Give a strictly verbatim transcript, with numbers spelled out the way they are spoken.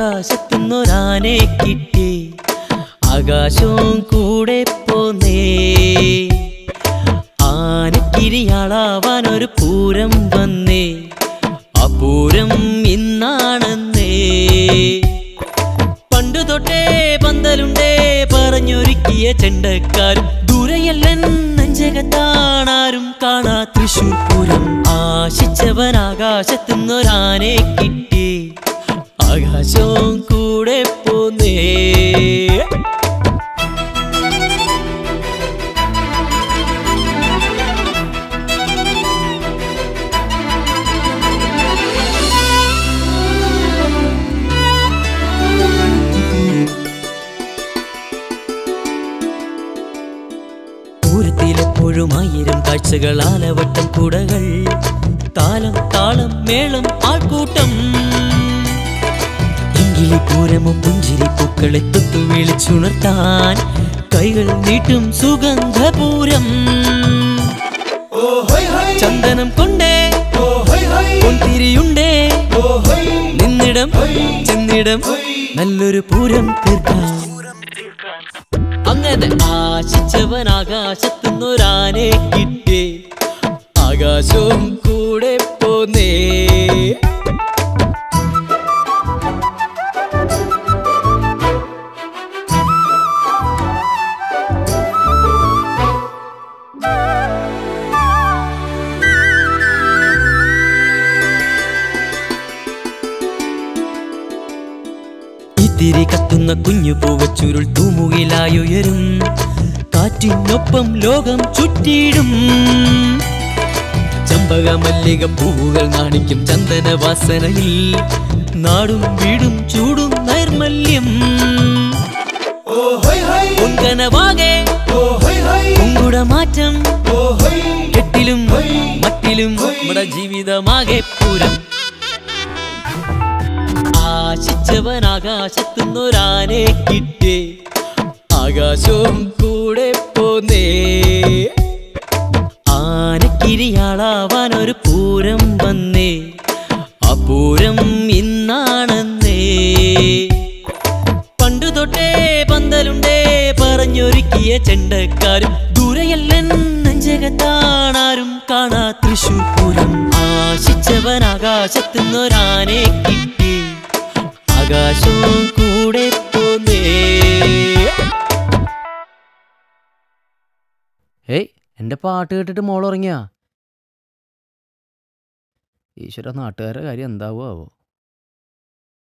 ആകാശത്തുന്നൊരാനെ കിട്ടി ആകാശവും കൂടെ പോന്നേ ആനക്കിരിയാളാവാനൊരു പൂരം വന്നേ ആ പൂരം ഇന്നാണെന്നേ പണ്ടു തൊട്ടേ പന്തലുണ്ടേ പറഞ്ഞൊരുക്കിയ ചെണ്ടക്കാരും ദൂരെയല്ലൻ നെഞ്ചകത്താണാരും കാണാ തൃശൂർ പൂരം ആശിച്ചവൻ ആകാശത്തുന്നൊരാനെ കിട്ടി ആകാശവും കൂടെ പോന്നേ പൂരത്തിലെപ്പോഴും ആയിരം കാഴ്ചകൾ ആലവട്ടം കുടകൾ താലം താളം മേളം ആൾക്കൂട്ടം എങ്കിലി പൂരമോ പുഞ്ചിരി പൂക്കളെ തൊട്ടു വിളിച്ചുണർത്താൻ കൈകൾ നീട്ടും സുഗന്ധപൂരം ചന്ദനം കൊണ്ടേ പൊൻതിരിയുണ്ടേ നിന്നിടം ചെന്നിടം നല്ലൊരു പൂരം തീർക്കാം അങ്ങനെ ആശിച്ചവൻ ആകാശത്തുന്നൊരാനെ കിട്ടി ആകാശവും കൂടെ പോന്നേ തിരി കത്തുന്ന കുഞ്ഞു പൂവച്ചുരുൾ തൂമുകിലായുയരും കാറ്റിനൊപ്പം ലോകം ചുറ്റിയിടും ചമ്പക മല്ലിക പൂവുകൾ നാണിക്കും ചന്ദന വാസനയിൽ നാടും വീടും ചൂടും നൈർമല്യം പൊൻകനവാകെ മാറ്റം കെട്ടിലും മട്ടിലും നമ്മുടെ ജീവിതമാകെ പൂരം ആശിച്ചവൻ ആകാശത്തുന്നൊരാനെ കിട്ടി ആകാശവും കൂടെ പോന്നേ ആനക്കിരിയാളാവാനൊരു പൂരം വന്നേ ആ പൂരം ഇന്നാണെന്നേ പണ്ടു തൊട്ടേ പന്തലുണ്ടേ പറഞ്ഞൊരുക്കിയ ചെണ്ടക്കാരും ദൂരെയല്ലൻ നെഞ്ചകത്താണാരും കാണാ തൃശൂർ പൂരം ആശിച്ചവൻ ആകാശത്തുന്നൊരാനെ കിട്ടി ആകാശവും കൂടെ പോന്നേ. ഏയ് എൻ്റെ പാട്ട് കേട്ടിട്ട് മോളുറങ്ങിയാ? ഈശ്വര, നാട്ടുകാരുടെ കാര്യം എന്താവോ ആവോ.